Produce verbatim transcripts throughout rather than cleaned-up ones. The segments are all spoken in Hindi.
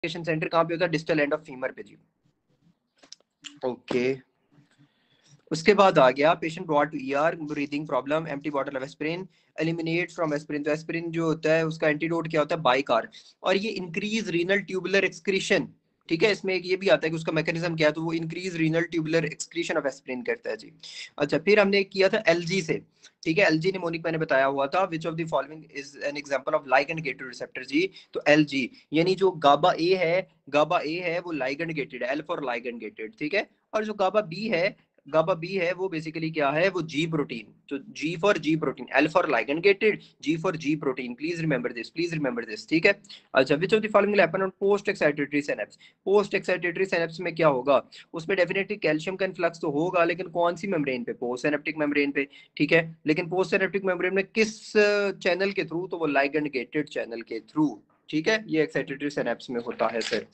सेंटर कहाँ पे होता है? डिस्टल एंड ऑफ फीमर पे जी। ओके, उसके बाद आ गया patient brought to ER, breathing problem, empty bottle of aspirin, eliminate from aspirin. तो एस्पिरिन जो होता है उसका एंटीडोट क्या होता है? बाइकार। और ये इंक्रीज रीनल ट्यूबुलर एक्सक्रीशन, ठीक है, इसमें एक ये भी आता है कि उसका मैकेनिज्म क्या है, तो वो increase renal tubular excretion of aspirin करता है जी। अच्छा, फिर हमने किया था एलजी से, ठीक है, एलजी निमोनिक मैंने बताया हुआ था, which of the following is an example of ligand gated receptor जी। तो एलजी यानी जो गाबा ए है, गाबा ए है वो लाइगेंड गेटेड है, एल फॉर लाइगेंड गेटेड, ठीक है। और जो गाबा बी है, गाबा बी है वो बेसिकली क्या है? वो जी प्रोटीन। तो G for G protein, L for ligand gated, G for G protein. Please remember this, please remember this, ठीक है। अच्छा, which of the following will happen on post excitatory synapse? Post excitatory synapse में क्या होगा? उसमें डेफिनेटली कैल्शियम का इन्फ्लक्स तो होगा, लेकिन कौन सी मेम्ब्रेन पे? पोस्ट सिनेप्टिक मेम्ब्रेन पे, ठीक है। लेकिन पोस्ट सिनेप्टिक मेम्ब्रेन में किस चैनल के थ्रू? तो वो लाइगेंड गेटेड चैनल के थ्रू, ठीक है। ये एक्साइटेटरी सिनेप्स में होता है सर।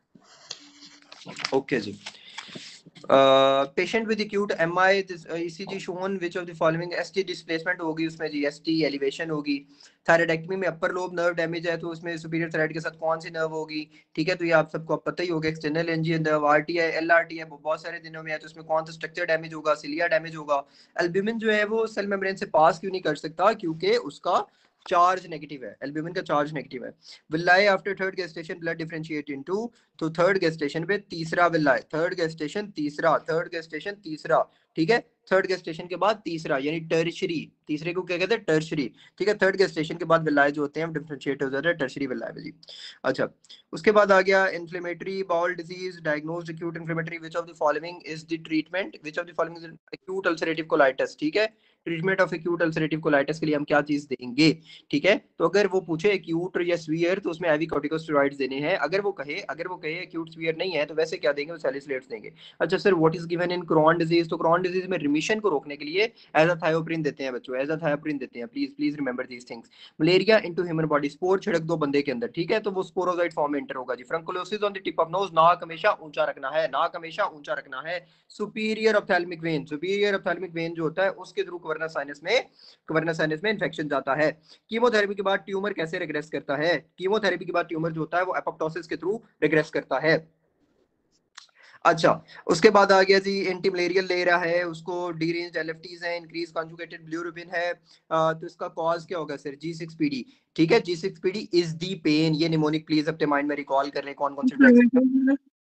ओके जी। Uh, patient with acute M I, this uh, E C G shown which of the following? S T displacement होगी उसमें जी, S T elevation होगी। थायराइडेक्टमी में अपर लोब नर्व डैमेज है, तो उसमें सुपीरियर थायराइड के साथ कौन सी नर्व होगी? ठीक है, तो ये आप सबको पता ही होगा, external NGO nerve. RTI, LRT है, वो बहुत सारे दिनों में है, तो उसमें कौन सा स्ट्रक्चर डैमेज होगा? सिलिया डैमेज होगा। एल्ब्यूमिन जो है वो सेल मेम्ब्रेन से पास क्यों नहीं कर सकता? क्योंकि उसका चार्ज नेगेटिव है, एल्ब्यूमिन का चार्ज नेगेटिव है। Villi after third gestation blood differentiate into, तो थर्ड गेस्टेशन पे तीसरा विलाई, थर्ड गेस्टेशन तीसरा, थर्ड गेस्टेशन तीसरा, ठीक है। थर्ड गेस्टेशन के बाद तीसरा यानी टर्शरी, तीसरे को क्या कहते हैं? टर्शरी, ठीक है। थर्ड गेस्टेशन के बाद विलाई जो होते हैं डिफरेंशिएट हो जाते हैं टर्शरी विलाई जी। अच्छा, उसके बाद आ गया inflammatory bowel disease, diagnosed acute inflammatory, which of the following is the treatment? Which of the following is acute ulcerative colitis, ठीक है। Treatment of acute ulcerative colitis के लिए हम क्या चीज देंगे? ठीक है, तो अगर वो पूछे एक्यूट या स्वीयर, तो उसमें एवी कॉर्टिकोस्टेरॉइड्स देने हैं। अगर वो कहे अगर वो कहे एक्यूट स्वीयर नहीं है, तो वैसे क्या देंगे? वो सैलिसिलेट्स देंगे। अच्छा sir, what is given in Crohn disease? तो क्रॉन डिजीज में रिमिशन को रोकने के लिए एजाथायोप्रिन देते हैं बच्चों, एजाथायोप्रिन देते हैं। Please please remember these things. Malaria into human body, spore छिड़क दो बंदे के अंदर, ठीक है, तो वो स्पोरोजाइट फॉर्म में एंटर होगा जी। Furunculosis on the tip of nose, नाक हमेशा ऊंचा रखना है, नाक हमेशा ऊंचा रखना है। Superior ophthalmic vein, superior ophthalmic vein जो होता है उसके थ्रू कवर्ना साइनस में, कवर्ना साइनस में इन्फेक्शन जाता है। कीमोथेरेपी के बाद ट्यूमर कैसे रिग्रेस करता है? कीमोथेरेपी के बाद ट्यूमर जो होता है वो एपोप्टोसिस के थ्रू रिग्रेस करता है। अच्छा, उसके बाद आ गया जी एंटी मलेरियल ले रहा है, उसको डीरेंज्ड एलएफटीज है, इंक्रीज कॉन्जुगेटेड बिलिरुबिन है, तो इसका कॉज क्या होगा sir? G six P D, ठीक है। G six P D is the pain. ये निमोनिक प्लीज अपने माइंड में रिकॉल कर लें, कौन कौन से drugs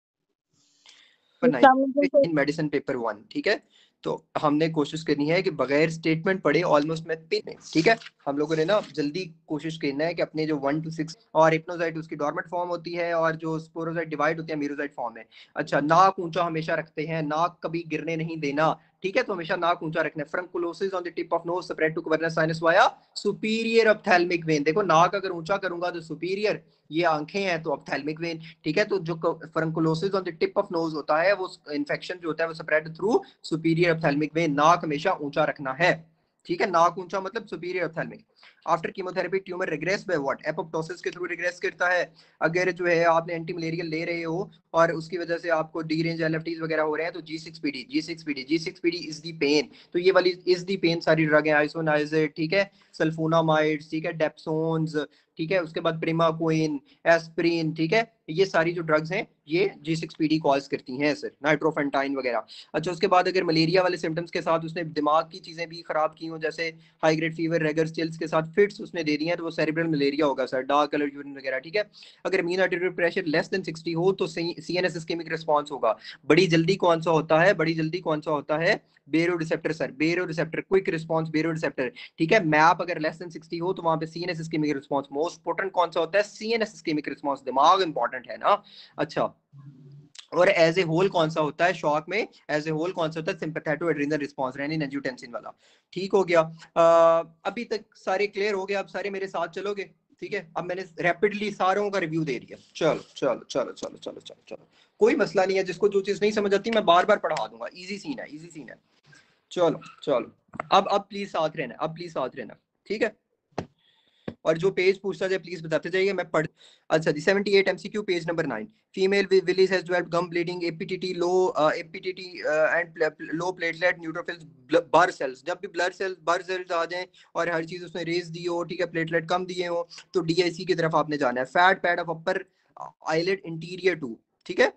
in medicine paper one, ठीक है। तो हमने कोशिश करनी है कि बगैर स्टेटमेंट पढ़े ऑलमोस्ट में पिन, ठीक है। हम लोगों ने ना जल्दी कोशिश करना है कि अपने जो वन टू सिक्स और हिप्नोसाइट उसकी डॉर्मेंट फॉर्म होती है, और जो स्पोरोसाइट डिवाइड होती है मीरोसाइट फॉर्म में। अच्छा, नाक ऊंचा हमेशा रखते हैं, नाक कभी गिरने नहीं देना, ठीक है, तो हमेशा नाक ऊंचा रखना है। Furunculosis on the tip of nose spread to cavernous sinus via superior ophthalmic vein. देखो, नाक अगर ऊंचा करूंगा तो सुपीरियर, ये आंखें हैं तो ऑप्थेल्मिक वेन, ठीक है। तो जो furunculosis on the tip of nose होता है वो इन्फेक्शन जो होता है वो spread through superior ophthalmic vein. नाक हमेशा ऊंचा रखना है, ठीक है, नाक ऊंचा मतलब superior ophthalmic. After chemotherapy tumour regress by what? Apoptosis के थ्रू रिग्रेस करता है। अगर जो है आपने एंटी मलेरियल ले रहे हो और उसकी वजह से आपको डी रेंज एलएफटीज वगैरह हो रहे हैं, तो G six P D, G six P D, G six P D is the pain. तो ये वाली इज दी पेन सारी ड्रग है, आइसोनाइजिड, ठीक है, सल्फोनामाइड्स, ठीक है, डेप्सोन्स, ठीक है, उसके बाद प्रिमाक्विन, एस्प्रिन, ठीक है, ये सारी जो ड्रग्स हैं ये G six P D cause करती हैं सर, नाइट्रोफेंटाइन वगैरह। अच्छा, उसके बाद अगर मलेरिया वाले सिम्टम्स के साथ उसने दिमाग की चीजें भी खराब की हो, जैसे high grade fever, rigor chills के साथ फिट्स उसने दे दी हैं, तो वो सेरिब्रल मलेरिया होगा सर, डार्क कलर यूरिन वगैरह, ठीक है। अगर mean arterial pressure less than sixty हो तो सीएनएस इस्केमिक रिस्पांस होगा। बड़ी जल्दी कौन सा होता है? बड़ी जल्दी कौन सा होता है? Baro receptor sir, baro receptor, quick response baro receptor, ठीक है। मैप अगर लेस देन सिक्सटी हो तो वहां पे CNS ischaemic response. Most important कौन सा होता है? सीएनएस इस्केमिक रिस्पांस, दिमाग इंपॉर्टेंट है ना। अच्छा, और एज ए होल कौन सा होता है शॉक में? एज ए होल कौन सा होता है? Sympathetic adrenal response, renin angiotensin वाला, ठीक हो गया। आ, अभी तक सारे क्लियर हो गए? आप सारे मेरे साथ चलोगे? ठीक है, अब मैंने रैपिडली सारों का रिव्यू दे दिया। चलो चलो चलो चलो चलो चलो चलो, कोई मसला नहीं है, जिसको जो चीज नहीं समझ आती मैं बार बार पढ़ा दूंगा, इजी सीन है, इजी सीन है। चलो चलो, अब अब प्लीज साथ रहना, अब प्लीज साथ रहना, ठीक है। और जो पेज पूछता जाए प्लीज बताते जाइए, मैं पढ़। अच्छा जी, seventy eight MCQ page number nine. Female willies has developed gum bleeding, APTT low, APTT and low platelet neutrophils blood cells. जब भी ब्लड सेल्स ब्लड सेल्स आ जाएं और हर चीज उसमें रेज दी हो, ठीक है, प्लेटलेट कम दिए हो, तो डीआईसी की तरफ आपने जाना है। Fat pad of upper eyelid interior to, ठीक है।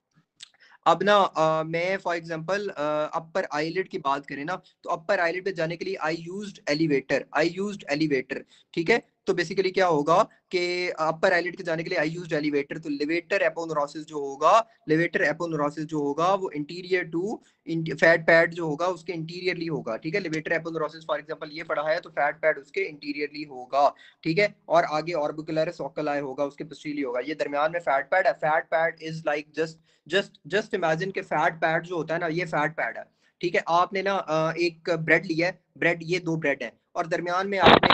अब ना uh, मैं फॉर एग्जांपल अपर आईलिड की बात करें ना, तो अपर आईलिड पे जाने के लिए I used elevator, I used elevator, ठीक है। तो बेसिकली क्या होगा कि अपर आईलिड के जाने के लिए आई यूज्ड एलिवेटर, तो लिवेटर एपोनेुरोसिस जो होगा, लिवेटर एपोनेुरोसिस जो होगा वो इंटीरियर टू फैट पैड जो होगा उसके इंटीरियरली होगा, ठीक है। लिवेटर एपोनेुरोसिस फॉर एग्जांपल ये पढ़ा है तो फैट पैड उसके इंटीरियरली होगा, ठीक है। और आगे ऑर्बिकुलरिस ओकुली होगा उसके पोस्टीरियरली होगा, ये दरमियान में फैट पैड है। Fat pad is like just just just imagine के फैट पैड जो होता है ना, ये फैट पैड है, ठीक है। आपने ना एक ब्रेड लिया है, ब्रेड, ये दो ब्रेड है और दरमियान में आपने,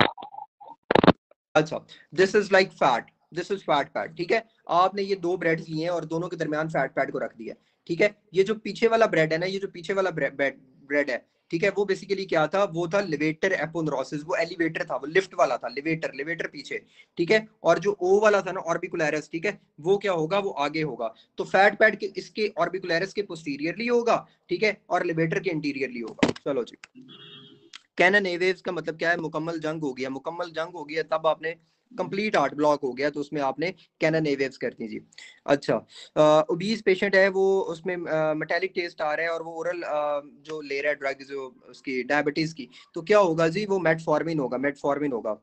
अच्छा, this is like fat, this is fat pad, ठीक है। आपने ये दो ब्रेड्स लिए हैं और दोनों के दरमियान फैट पैड को रख दिया, ठीक है। ये जो पीछे वाला ब्रेड है ना, ये जो पीछे वाला ब्रेड ब्रेड है, ठीक है, वो बेसिकली क्या था, वो था लिवेटर एपोनेुरोसिस, वो एलिवेटर था, वो लिफ्ट वाला था, लिवेटर लिवेटर पीछे, ठीक है। और जो ओ वाला था ना ऑर्बिकुलरिस, ठीक है, वो क्या होगा, वो आगे होगा। तो फैट पैड के इसके ऑर्बिकुलरिस के पोस्टीरियरली होगा, ठीक है, और लिवेटर के इंटीरियरली होगा। चलो जी, कैनन एवेव्स का मतलब क्या है, मुकम्मल जंग हो गया, मुकम्मल जंग हो गया तब आपने कंप्लीट आर्ट ब्लॉक हो गया तो उसमें आपने कैनन एवेव्स कर दी जी। अच्छा, ओबीज पेशेंट है वो, उसमें मेटालिक टेस्ट आ रहा है और वो ओरल जो ले रहा है ड्रग जो उसकी डायबिटीज की, तो क्या होगा जी, वो मेटफॉर्मिन होगा, मेटफॉर्मिन होगा।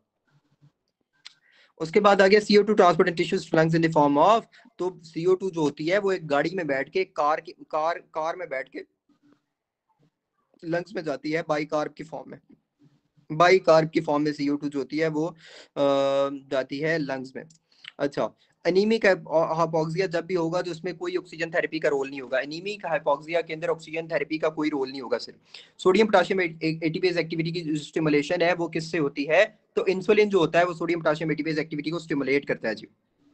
उसके बाद आ गया C O two transport in tissues lungs in the form of, तो सी ओ टू जो होती है वो एक गाड़ी में बैठ के, कार की कार कार में बैठ के लंग्स में जाती है बाई कार्ब की फॉर्म में, बाई कार्ब की फॉर्म में सी ओ टू जो होती है वो जाती है लंग्स में। अच्छा, एनीमिक हाइपोक्सिया जब भी होगा तो उसमें कोई ऑक्सीजन थेरेपी का रोल नहीं होगा, एनीमिक हाइपोक्सिया के अंदर ऑक्सीजन थेरेपी का कोई रोल नहीं होगा सिर्फ। सोडियम पोटेशियम एटीपेज एक्टिविटी की स्टिमुलेशन है वो किससे होती है, तो इंसुलिन जो होता है वो सोडियम पोटेशियम एटीपेज एक्टिविटी को स्टिमुलेट करता है जी।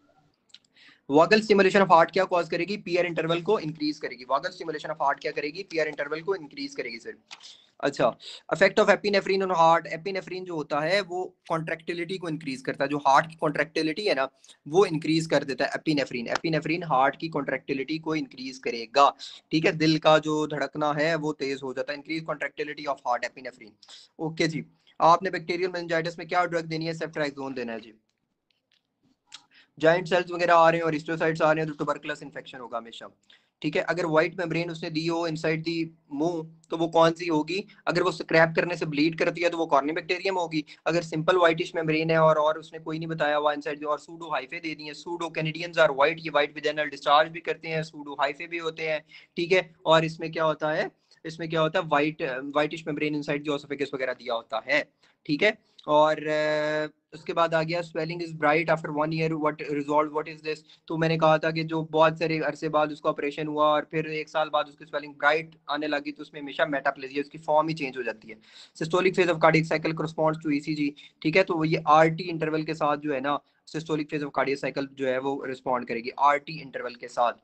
वागल स्टिमुलेशन ऑफ हार्ट क्या कॉज करेगी, पीआर इंटरवल को इंक्रीज करेगी, वागल स्टिमुलेशन ऑफ हार्ट क्या करेगी, पीआर इंटरवल को इंक्रीज करेगी सर। अच्छा, effect of epinephrine on heart, epinephrine जो होता है वो कॉन्ट्रैक्टिलिटी को इंक्रीज करता है, जो हार्ट की कॉन्ट्रैक्टिलिटी है ना वो इंक्रीज कर देता है एपिनेफ्रिन, एपिनेफ्रिन हार्ट की कॉन्ट्रैक्टिलिटी को इंक्रीज करेगा, ठीक है। दिल का जो धड़कना है वो तेज हो जाता है, increase contractility of heart, epinephrine. Okay जी, आपने बैक्टीरियल मेनिंजाइटिस में क्या ड्रग देनी है, सेफ्ट्राइजोन देना है जी। जाइंट सेल्स वगैरह आ रहे हैं और हिस्टोसाइट्स आ रहे हैं तो ट्यूबरकुलस इन्फेक्शन होगा हमेशा, ठीक है। अगर व्हाइट मेम्ब्रेन उसने दी हो इनसाइड दी मुंह तो वो कौन सी होगी, अगर वो स्क्रैप करने से ब्लीड करती है तो वो कॉर्निबैक्टीरियम होगी। अगर सिंपल व्हाइटिश मेम्ब्रेन है और और उसने कोई नहीं बताया हुआ इनसाइड और सूडो हाइफे दे दी है, सूडो कैनेडियंस आर व्हाइट, ये व्हाइट विजाइनल डिस्चार्ज भी करते हैं, सूडो हाइफे भी होते हैं, ठीक है। और इसमें क्या होता है, इसमें क्या होता है, व्हाइट व्हाइटिश मेम्ब्रेन इनसाइड जो ओसोफेगस वगैरह दिया होता है, ठीक है। और उसके बाद आ गया swelling is bright after one year what resolve, what is this, तो मैंने कहा था कि जो बहुत सारे अरसे बाद उसका ऑपरेशन हुआ और फिर एक साल बाद उसकी स्वेलिंग ब्राइट आने लगी तो उसमें हमेशा मेटाप्लेजिया, उसकी फॉर्म ही चेंज हो जाती है। Systolic phase of cardiac cycle corresponds to ECG, ठीक है। तो ये आरटी इंटरवल के साथ जो है ना systolic phase of cardiac cycle जो है वो रिस्पॉन्ड करेगी आरटी इंटरवल के साथ।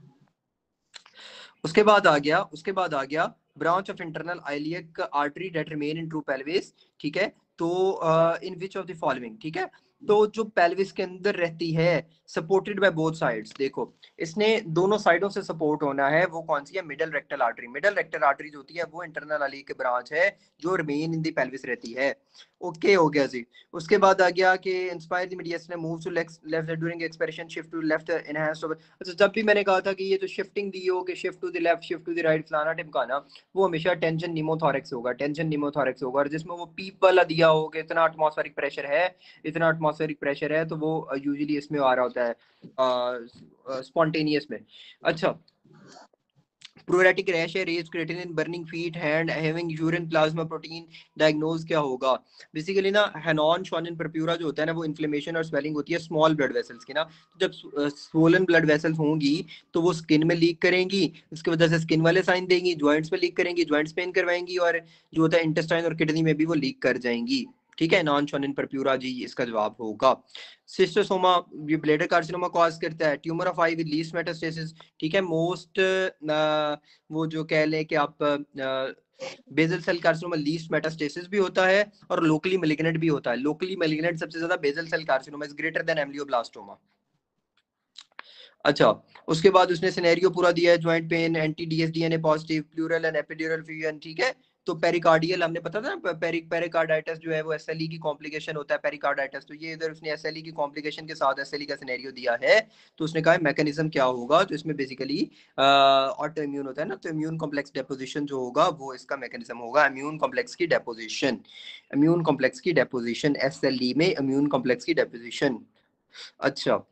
उसके बाद आ गया उसके बाद आ गया branch of internal iliac artery that remain in true pelvis, ठीक है। तो in which of the following, ठीक है, तो जो पेल्विस के अंदर रहती है सपोर्टेड बाय बोथ साइड्स, देखो इसने दोनों साइडों से सपोर्ट होना है, वो कौन सी है, middle rectal artery, middle rectal artery जो होती है वो इंटरनल आइलियक ब्रांच है जो रिमेन इन द पेल्विस रहती है। ओके हो गया जी। उसके बाद आ गया कि inspire the medius move to left during expression shift to left enhanced. अच्छा, जब भी मैंने कहा था कि ये जो शिफ्टिंग दी हो कि shift to the left shift to the right फलाना टिमकाना, वो हमेशा टेंशन निमोथोरैक्स होगा, टेंशन निमोथोरैक्स होगा। और जिसमें वो पीप वाला दिया हो कि इतना एटमॉस्फेरिक प्रेशर है, इतना एटमॉस्फेरिक प्रेशर है, तो वो यूजुअली इसमें आ रहा होता है स्पॉन्टेनियस में। अच्छा, प्रोरेटिक रैश है, raise creatinine, burning feet, hand, having urine plasma protein, diagnose क्या होगा, बेसिकली ना हैनॉन शॉनिन परप्यूरा जो होता है ना वो इन्फ्लेमेशन और स्वेलिंग होती है स्मॉल ब्लड वेसल्स की ना, तो जब स्वोलन ब्लड वेसल्स होंगी तो वो स्किन में लीक करेंगी, उसकी वजह से स्किन वाले साइन देंगी, ज्वाइंट्स में लीक करेंगी, ज्वाइंट्स पेन करवाएंगी और जो होता है इंटेस्टाइन और किडनी में भी वो लीक कर जाएंगी, ठीक है। नॉन शॉनिन परप्यूरा जी इसका जवाब होगा। सिस्टोसोमा ये ब्लैडर कार्सिनोमा कॉज करता है, tumour of eye with least metastasis, ठीक है। मोस्ट वो जो कह लें कि आप basal cell carcinoma least metastasis भी होता है और लोकली मैलिग्नेंट भी होता है, लोकली मैलिग्नेंट सबसे ज्यादा basal cell carcinoma is greater than ameloblastoma. अच्छा, उसके बाद उसने सिनेरियो पूरा दिया है, joint pain, anti dsDNA positive, pleural and epidural fusion, ठीक है। तो पेरिकार्डियल हमने पता था ना, पेरि पेरिकार्डाइटिस जो है वो एसएलई की कॉम्प्लिकेशन होता है पेरिकार्डाइटिस। तो ये इधर उसने एसएलई की कॉम्प्लिकेशन के साथ एसएलई का सिनेरियो दिया है, तो उसने कहा मैकेनिज्म क्या होगा, तो इसमें बेसिकली ऑटो इम्यून होता है ना, तो इम्यून कॉम्प्लेक्स डेपोजिशन जो होगा वो इसका मैकेनिज्म होगा, इम्यून कॉम्प्लेक्स की डेपोजिशन, इम्यून कॉम्प्लेक्स की डेपोजिशन एसएलई में इम्यून कॉम्प्लेक्स की डेपोजिशन। अच्छा,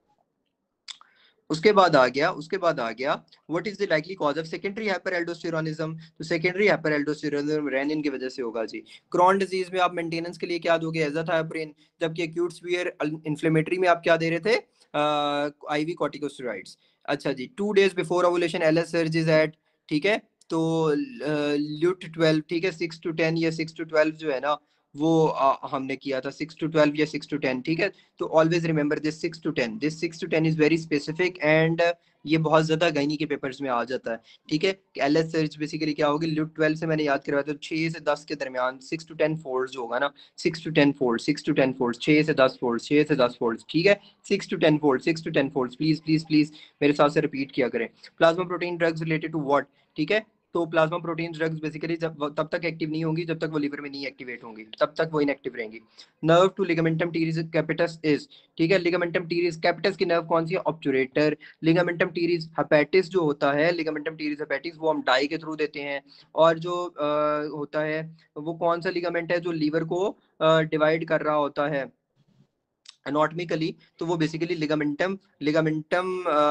उसके बाद आ गया उसके बाद आ गया what is the likely cause of secondary hyperaldosteronism. तो सेकेंडरी हाइपरएल्डोस्टेरोनिज्म रेनिन की वजह से होगा जी। क्रॉन डिजीज में आप मेंटेनेंस के लिए क्या दोगे, एजाथायोप्रिन, जबकि एक्यूट सीवियर इन्फ्लेमेटरी में आप क्या दे रहे थे, आईवी कॉर्टिकोस्टेरॉइड्स। अच्छा जी, two days before ovulation LS surge is at, ठीक है, तो ल्यूट ट्वेल्व, ठीक है, सिक्स टू टेन या सिक्स टू ट्वेल्व जो है ना वो आ, हमने किया था सिक्स टू ट्वेल्व या सिक्स टू टेन, ठीक है। तो always remember this six to ten, this six to ten is very specific and ये बहुत ज्यादा गायनी के पेपर्स में आ जाता है, ठीक है। एलएस सर्च बेसिकली क्या होगी, ल्यूट ट्वेल्व से मैंने याद करवाया था छह से दस के दरमियान सिक्स टू टेन फोल्ड होगा ना, six to ten fold, six to ten fold, छह से दस फोल्ड, छह से दस फोल्ड, ठीक है, six to ten fold, six to ten fold, please please please मेरे साथ से रिपीट किया करें। Plasma protein drugs related to what, ठीक है। तो प्लाज्मा प्रोटीन ड्रग्स बेसिकली जब तब तक एक्टिव नहीं होंगी जब तक वो लिवर में नहीं एक्टिवेट होंगी, तब तक वो इनएक्टिव रहेंगी। Nerve to ligamentum teres capitis is, ठीक है, लिगामेंटम टीरिस कैपिटस की नर्व कौन सी है, ऑब्चुरेटर। लिगामेंटम टीरिस हेपेटिस जो होता है, लिगामेंटम टीरिस हेपेटिस वो हम डाई के थ्रू देते हैं। और जो आ, होता है वो कौन सा लिगामेंट है जो लीवर को डिवाइड कर रहा होता है एनाटॉमिकली, तो वो basically ligamentum ligamentum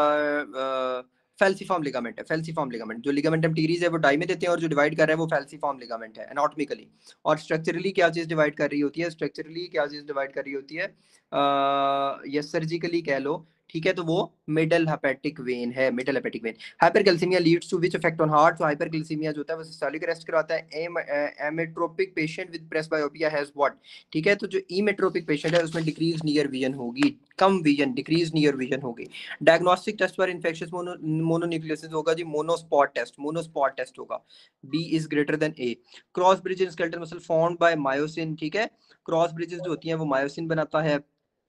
falciform ligament है, फेल्सिफॉर्म लिगामेंट। जो लिगामेंटम टीरीज है वो डाई में देते हैं और जो डिवाइड कर रहा है वो फेल्सिफॉर्म लिगामेंट है एनाटॉमिकली। और स्ट्रक्चरली क्या चीज डिवाइड कर रही होती है, स्ट्रक्चरली क्या चीज डिवाइड कर रही होती है, या सर्जिकली कह लो, ठीक है, तो वो मिडल हेपेटिक वेन है, middle hepatic vein. Hypercalcaemia leads to which effect on heart, तो हाइपरकैल्सीमिया जो होता है वो सिस्टोलिक अरेस्ट कराता है। Emmetropic patient with presbyopia has what, ठीक है, तो जो इमेट्रोपिक पेशेंट है उसमें डिक्रीज नियर विजन होगी, कम विजन, डिक्रीज नियर विजन होगी। Diagnostic test for infectious mononucleosis होगा जी मोनोस्पॉट टेस्ट, मोनोस्पॉट टेस्ट होगा, B is greater than A. Cross bridge in skeletal muscle formed by myosin, ठीक है, क्रॉस ब्रिजेस जो होती हैं वो मायोसिन बनाता है।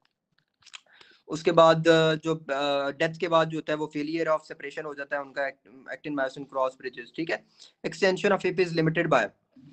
उसके बाद जो डेथ के बाद जो होता है वो फेलियर ऑफ सेपरेशन हो जाता है उनका एक्टिन मायोसिन क्रॉस ब्रिजेस, ठीक है। Extension of hip is limited by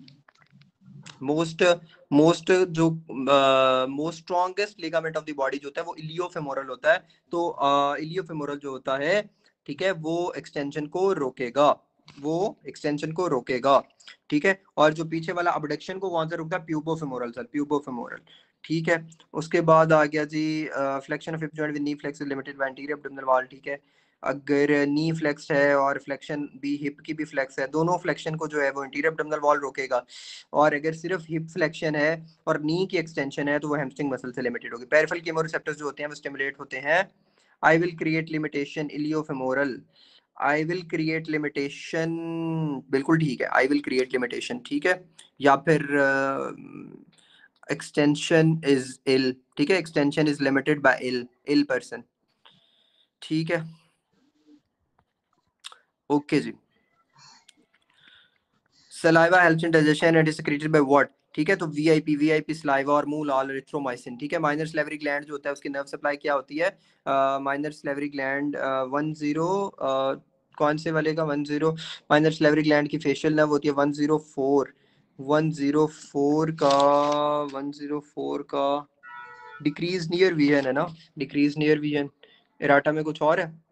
most most जो most strongest ligament of the body जो होता है वो इलियोफेमोरल होता है। तो इलियोफेमोरल जो होता है, ठीक है, वो एक्सटेंशन को रोकेगा, वो एक्सटेंशन को रोकेगा, ठीक है। और जो पीछे वाला अबडक्शन को कौन सा रोकता है, प्यूबोफेमोरल सर, प्यूबोफेमोरल, ठीक है। उसके बाद आ गया जी flexion of hip joint with knee flex limited by anterior abdominal wall, ठीक है। अगर नी फ्लेक्स है और फ्लेक्शन भी हिप की भी फ्लेक्स है, दोनों फ्लेक्शन को जो है वो इंटीरियर एब्डोमिनल वॉल रोकेगा। और अगर सिर्फ हिप फ्लेक्शन है और नी की एक्सटेंशन है तो वो हैमस्ट्रिंग मसल से लिमिटेड होगी। पेरिफेरल केमोरिसेप्टर्स जो होते हैं वो स्टिमुलेट होते हैं। I will create limitation iliofemoral, I will create limitation, बिल्कुल ठीक है, आई विल क्रिएट लिमिटेशन, ठीक है। या फिर एक्सटेंशन इज इल, ठीक है, extension is limited by ill, ill person, ठीक है, ओके जी। Saliva helps in digestion and is secreted by what, ठीक है, तो वीआईपी, वीआईपी सलाइवा और मूल लाल एरिथ्रोमाइसिन, ठीक है। माइनर सलेवरी ग्लैंड जो होता है उसकी नर्व सप्लाई क्या होती है, minor salivary gland one zero, कौन से वाले का one zero, minor salivary gland की फेशियल नर्व होती है one zero four, one zero four का, वन जीरो फोर का डिक्रीज नियर विजन है ना, डिक्रीज नियर विजन। इराटा में कुछ और है,